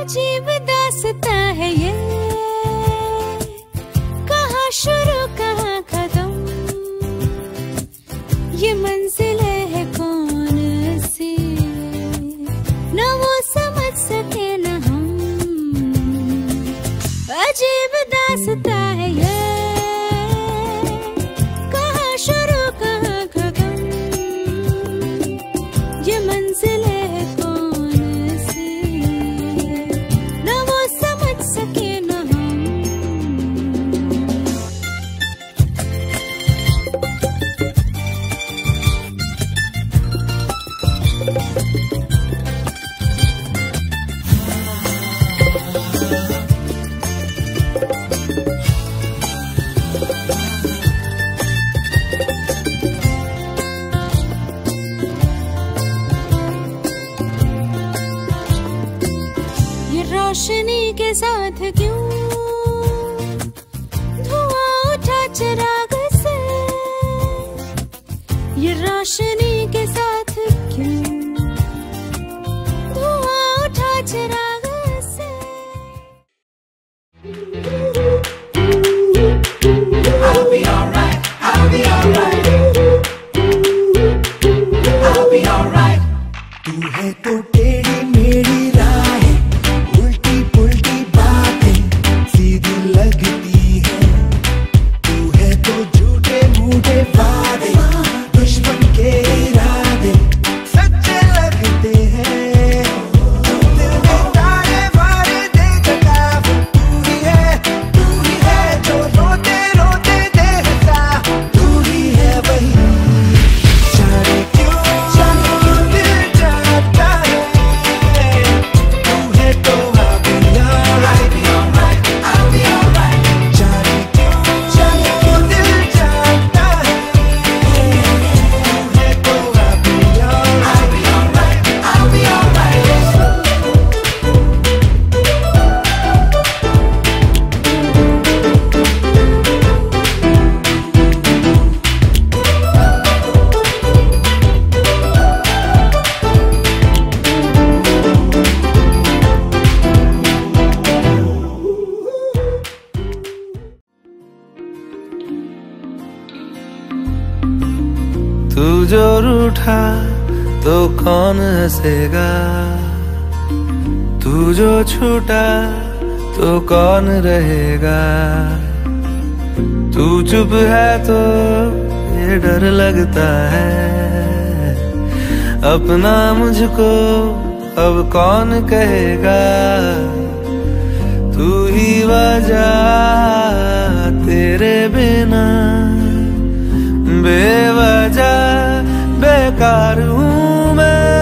अजीब दास्तां है ये, कहाँ शुरू कहाँ खत्म, ये मंजिलें है कौन सी, न वो समझ सके न हम। अजीब दास्तां है ये, कहाँ शुरू कहाँ खत्म, ये मंजिलें है कौन सी, न वो समझ सके न हम। रोशनी के साथ क्यों धुआं उठा चिराग से, ये रोशनी के साथ क्यों धुआं उठा चिराग से। I'll be alright, I'll be alright, I'll be alright। तू है तो टेढ़ी मेरी राहें, उल्टी पुल्टी बातें सीधी लगती है, तू है तो झूठे मूठे वादे, दुश्मन के इरादे सच्चे लगते हैं। दिल में तारे वारे देखता तू ही है जो रोते रोते देखता, तू ही है वही जाने क्यों दिल जाता है। तू है तो I'll be alright, I'll be alright। जाने क्यों दिल जाता है। तू है तो I'll be alright, I'll be alright। तू जो रूठा तो कौन हंसेगा, तू जो छूटा तो कौन रहेगा। तू चुप है तो ये डर लगता है, अपना मुझको अब कौन कहेगा। तू ही वजह, तेरे बिना बेवजह बेकार हूँ मैं,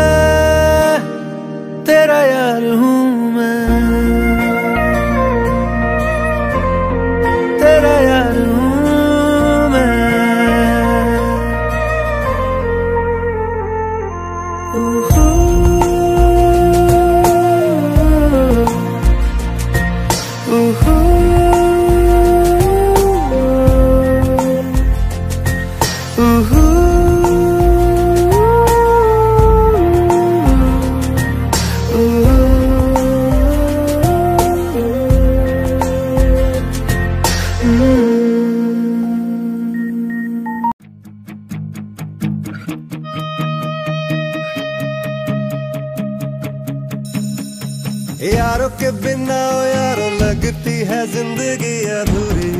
तेरा यार हूँ मैं, तेरा यार हूँ मैं। यारों के बिना ओ यारो लगती है जिंदगी अधूरी।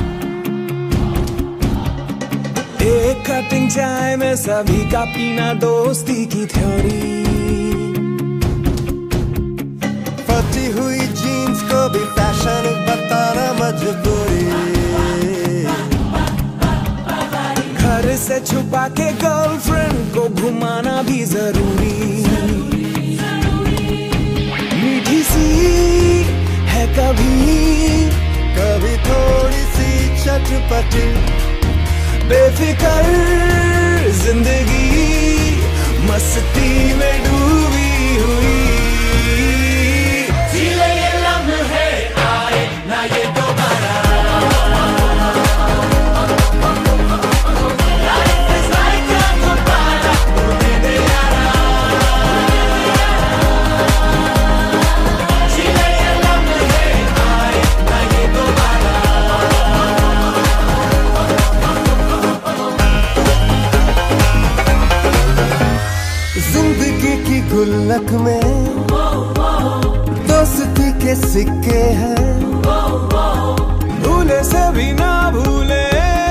एक कटिंग चाय में सभी का पीना दोस्ती की थ्योरी। फटी हुई जीन्स को भी फैशन बताना मजबूरी। घर से छुपा के गर्लफ्रेंड को घुमाना भी जरूरी। मीठी सी है कभी कभी थोड़ी सी चटपटी, बेफिक्र जिंदगी मस्ती में डूबी हुई। जीले ये लम्हे आए ना ये दोबारा। Life is like a गुब्बारा, उड़ने दे यारा। गुल्लक में दोस्ती के सिक्के हैं, भूले से भी ना भूले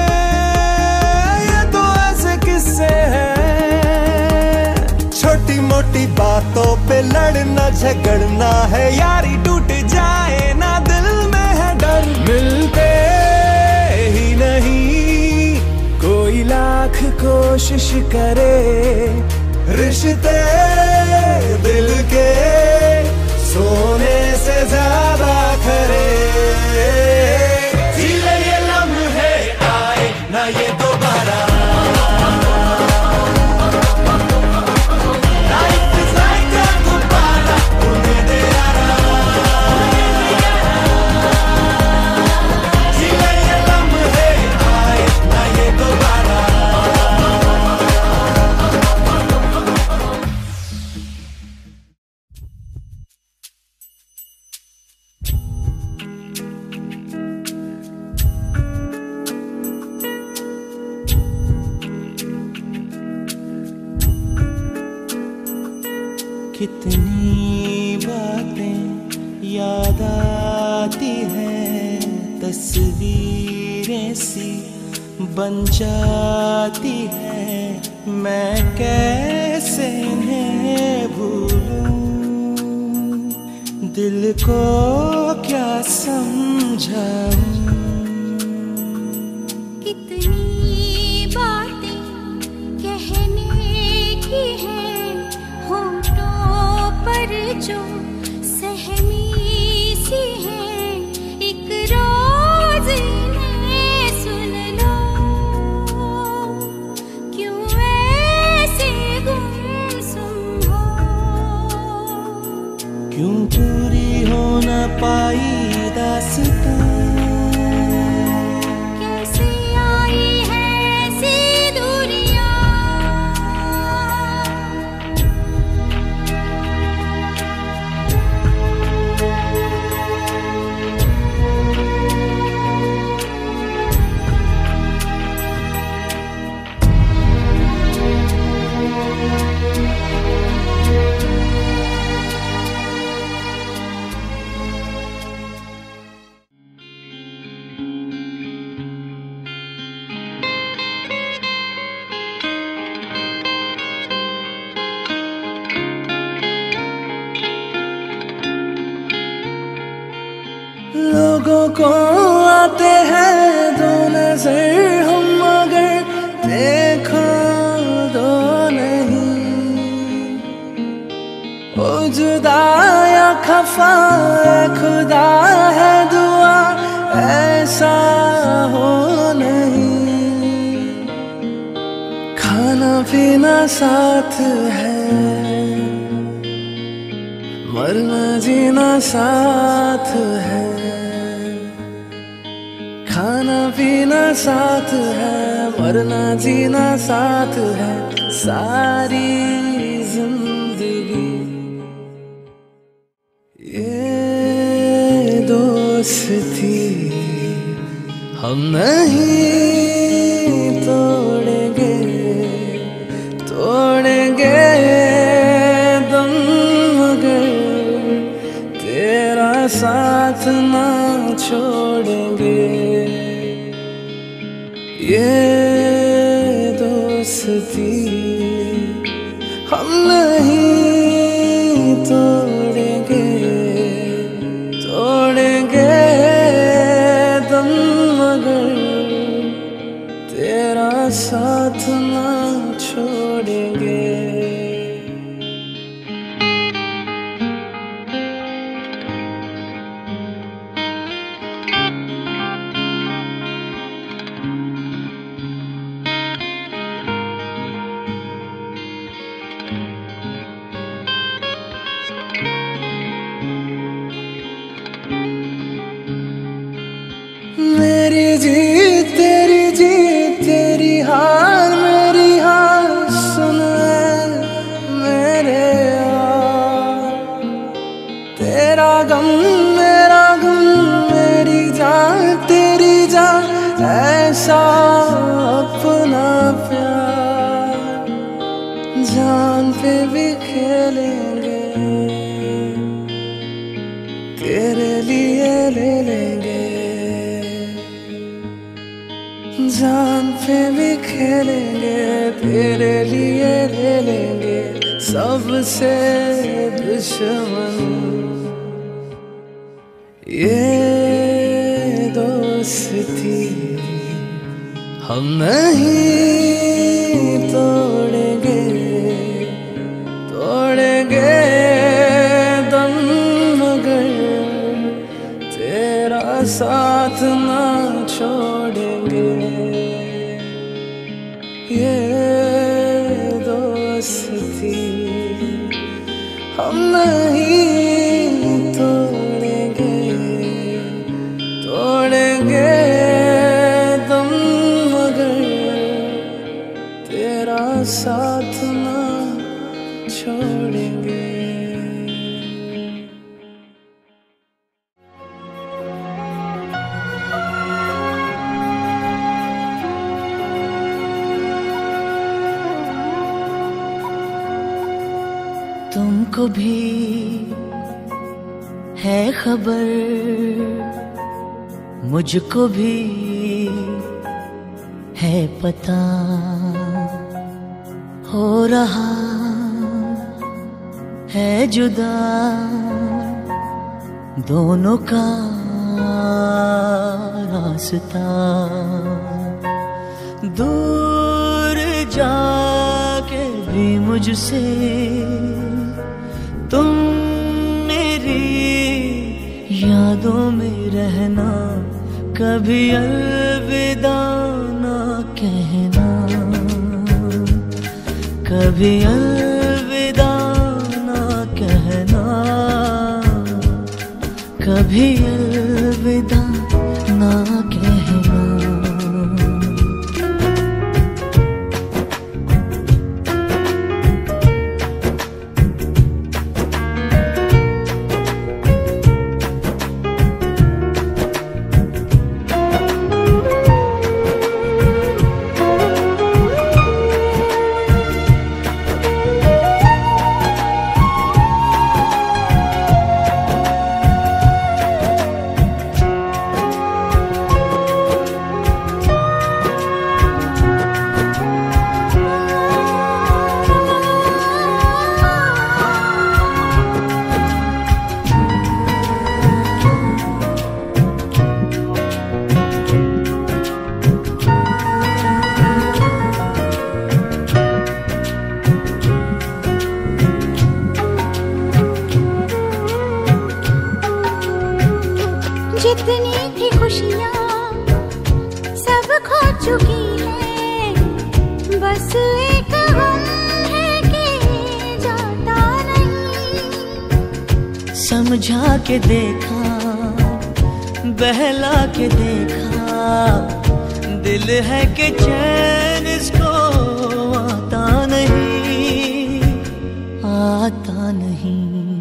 ये तो ऐसे किस्से हैं। छोटी मोटी बातों पे लड़ना झगड़ना है, यारी टूट जाए ना दिल में है डर। मिलते ही नहीं कोई लाख कोशिश करे, रिश्ते दिल के सोने से ज्यादा खरे। जीले ये लम्हे आए ना ये दोबारा। Life is like a गुब्बारा, उड़ने दे यारा। जीले ये लम्हे आए ना ये दोबारा। कितनी बातें याद आती हैं, तस्वीरें सी बन जाती हैं, मैं कैसे इन्हें भूलूं, दिल को क्या समझाऊं। कितनी बातें कहने की हैं, होठों पर जो सहमी सी हैं, एक रोज इन्हें सुन लो, क्यों ऐसे गुमसुम हो। क्यों पूरी हो न पाई दास्तां, कैसे आई है ऐसी दूरियां। लोगों को आते हैं दो नजर, हम मगर देखो दो नहीं। ओ जुदा या खफा खुदा है दुआ, ऐसा हो नहीं। खाना पीना साथ है, मरना जीना साथ है। खाना पीना साथ है, मरना जीना साथ है, सारी जिंदगी। ये दोस्ती हम नहीं तोड़ेंगे, तोड़ेंगे दम मगर तेरा साथ ना छोड़ेंगे। ये दोस्ती हम नहीं तोड़ेंगे, तोड़ेंगे दम मगर तेरा साथ ना छोड़ेंगे। मेरी जीत तेरी जीत, तेरी हार मेरी हार, सुन मेरे यार। तेरा गम मेरा गम, मेरी जान तेरी जान, ऐसा अपना प्यार। जान पे भी खेलेंगे जान पे भी खेलेंगे, तेरे लिए ले लेंगे सबसे दुश्मन। ये दोस्ती हम नहीं तोड़ेंगे, तोड़ेंगे दम मगर तेरा साथ ना छोड़ेंगे। ये दोस्ती हम नहीं तोड़ेंगे, तोड़ेंगे दम मगर तेरा साथ ना छोड़ेंगे। तुमको भी है खबर, मुझको भी है पता, हो रहा है जुदा दोनों का रास्ता। दूर जाके भी मुझसे तुम मेरी यादों में रहना, कभी अलविदा ना कहना, कभी अलविदा ना कहना, कभी अलविदा ना कहना। जितनी थी खुशियाँ सब खो चुकी है, बस एक गम है कि जाता नहीं। समझा के देखा, बहला के देखा, दिल है कि चैन इसको आता नहीं, आता नहीं।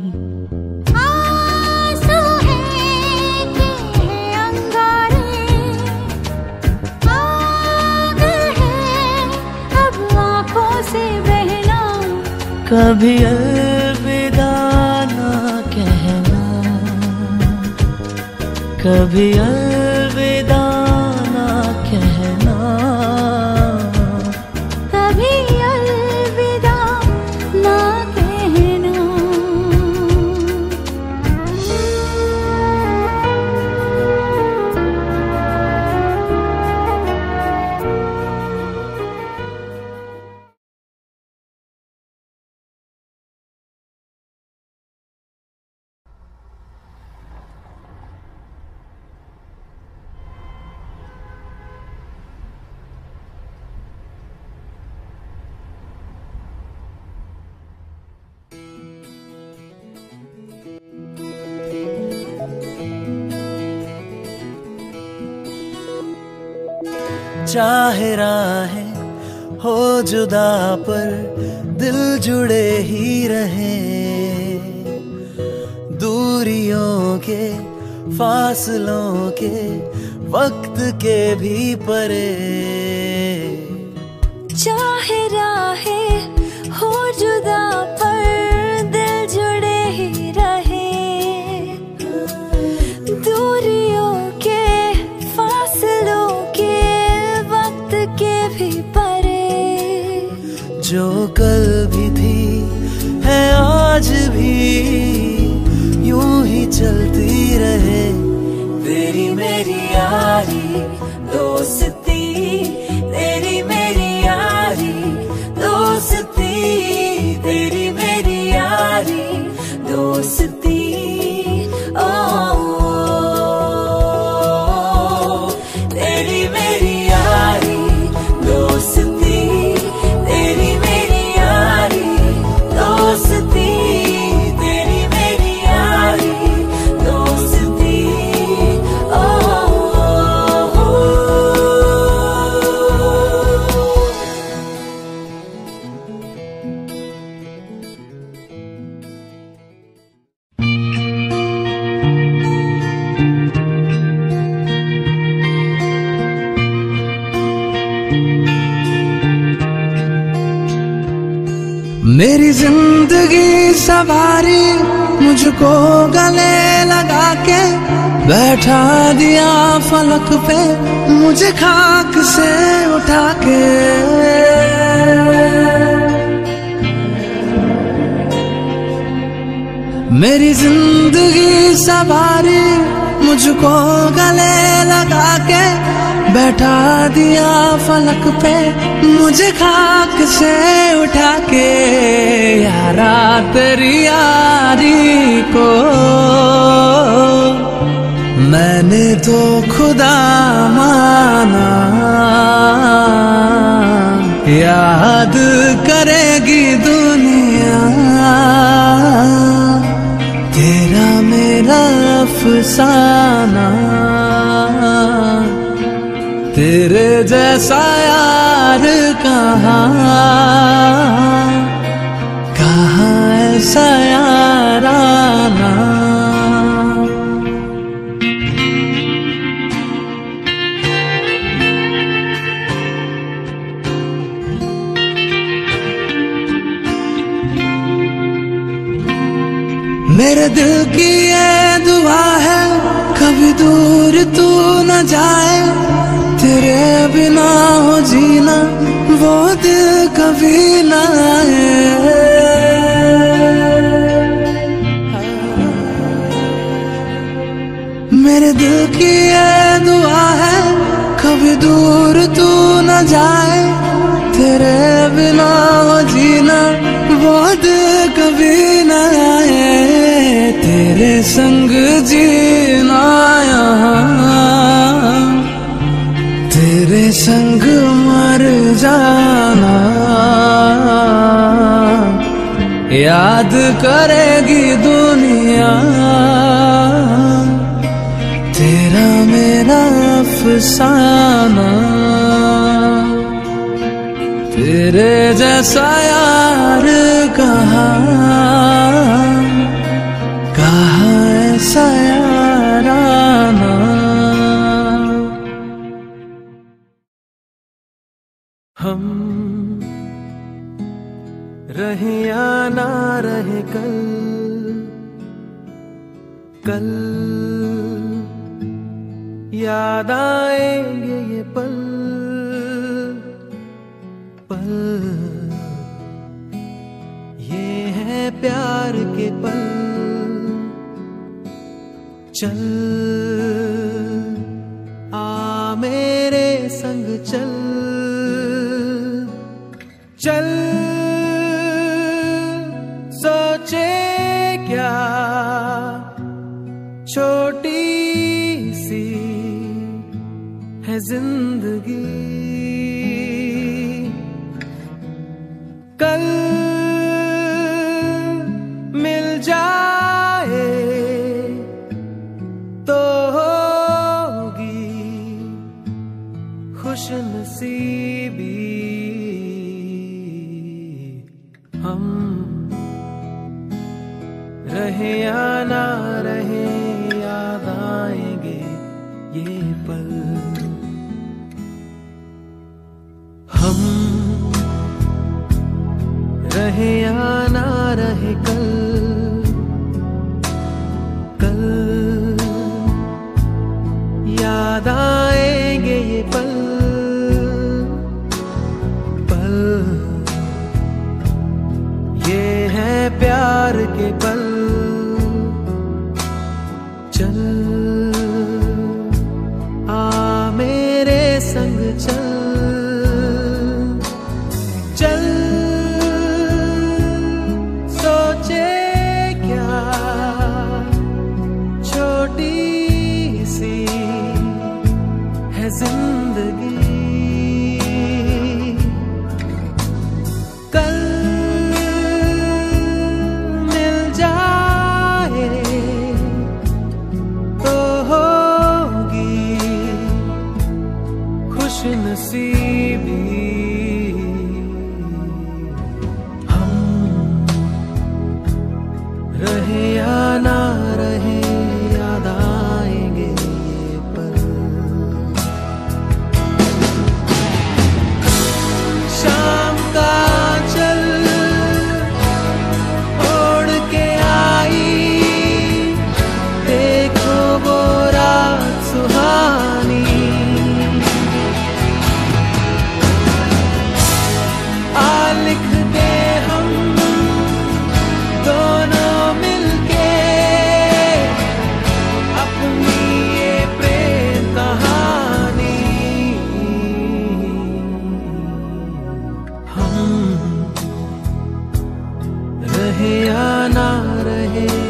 कभी अलविदा ना कहना, कभी अलविदा ना कहना, कभी अलविदा ना कहना। चाहे राहें हो जुदा पर दिल जुड़े ही रहे, दूरियों के फासलों के वक्त के भी परे। चाहे राहें हो जुदा पर दिल जुड़े ही रहे, दूरियों के फासलों के मेरी जिंदगी सवारी मुझको गले लगा के बैठा दिया फलक पे मुझे खाक से उठा के। मेरी जिंदगी सवारी मुझको गले लगा के बैठा दिया फलक पे मुझे खाक से उठा के। यारा तेरी यारी को मैंने तो खुदा माना, याद करेगी दुनिया तेरा मेरा अफसाना। तेरे जैसा यार कहाँ ऐसा याराना। मेरे दिल की ये दुआ है कभी दूर तू न जाए, तेरे बिना हो जीना वो दिल कभी न आए। मेरे दिल की ये दुआ है कभी दूर तू न जाए, तेरे बिना हो जीना वो दिल कभी न आए। तेरे संग जीना यहाँ, तेरे संग मर जाना, याद करेगी दुनिया तेरा मेरा अफसाना। तेरे जैसा यार कहाँ ऐसा याराना। हम रहे या ना रहे कल याद आएंगे ये पल ये है प्यार के पल। चल आ मेरे संग चल चल, सोचे क्या छोटी सी है जिंदगी। कल मिल जाए तो होगी खुशनसीबी। हम रहे या ना रहे याद आएंगे ये पल। हम रहे या ना रहे कल याद आएंगे ये पल ये है प्यार के पल। चल आ मेरे संग चल चल, सोचे क्या छोटी सी है जिंदगी। कल मिल जाए तो होगी खुशनसीबी। हम रहे या ना रहे याद आएंगे ये पल। शाम का चल रहे या ना रहे।